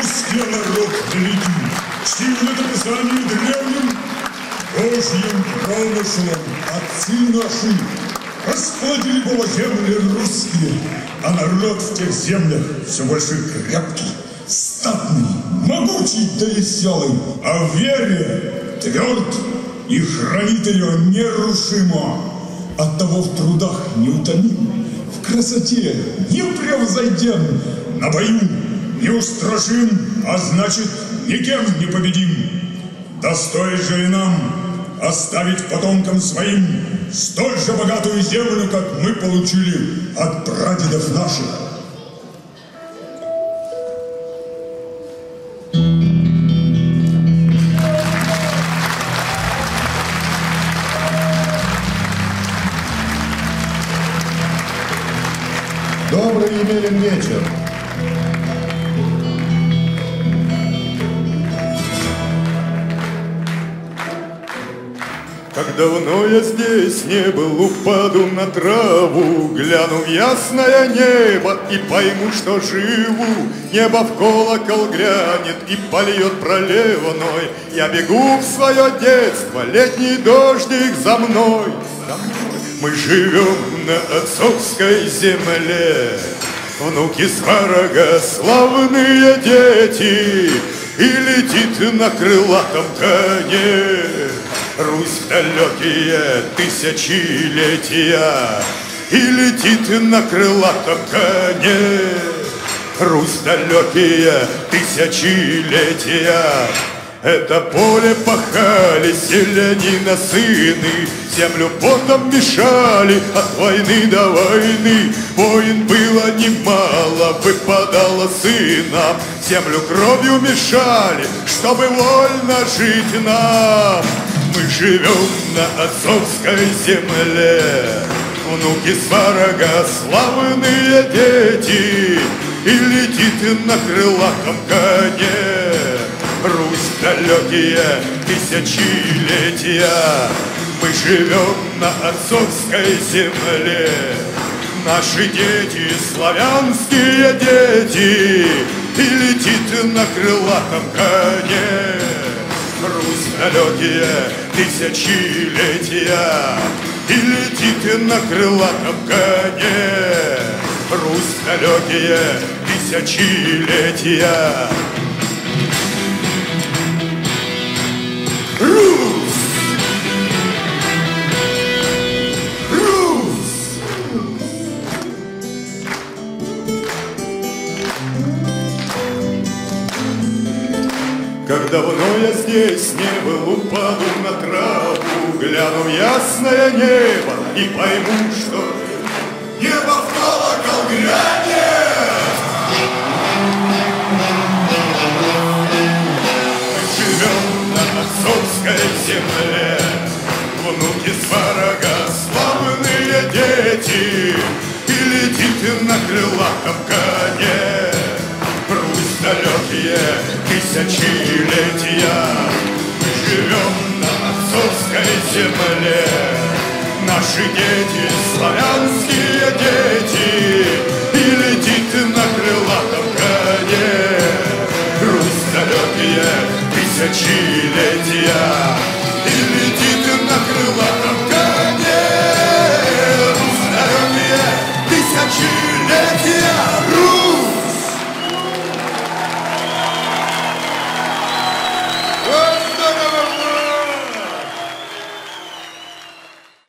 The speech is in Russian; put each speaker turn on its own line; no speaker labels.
русский народ великий, чтим написанию древним, Божьим промыслом отцы наши расплодили было земли русские, а народ в тех землях все больше крепкий, статный, могучий да веселый, а в вере тверд и хранит ее нерушимо. Оттого в трудах неутомим, в красоте непревзойден, на бою неустрашим, а значит, никем не победим. Да стоит же и нам оставить потомкам своим столь же богатую землю, как мы получили от прадедов наших.
Добрый Емелин вечер.
Как давно я здесь не был, упаду на траву, гляну в ясное небо и пойму, что живу. Небо в колокол грянет и польет проливной. Я бегу в свое детство, летний дождик за мной. Мы живем на отцовской земле, внуки сварога, славные дети, и летит на крылатом коне Русь далекие тысячелетия, и летит на крылатом коне Русь далекие тысячелетия. Это поле пахали селянина сыны, землю потом мешали от войны до войны. Войн было немало, выпадало сынам, землю кровью мешали, чтобы вольно жить нам. Мы живем на отцовской земле, внуки сварога, славные дети, и летит на крылатом коне Русь далекие тысячелетия. Мы живем на отцовской земле, наши дети, славянские дети, и летит на крылатом коне Русь далекие тысячелетия, и летит на крылатом коне Русь далекие тысячелетия. Русь! Русь! Как давно я здесь не был, упаду на траву, гляну в ясное небо и пойму, что небо в колокол грянет. Мы живем на отцовской земле, внуки сварога, славные дети, и летит на крылатом коне Русь далекие тысячелетия. Мы живем на отцовской земле, наши дети, славянские дети, и летит на крылатом коне Русь далекие тысячелетия.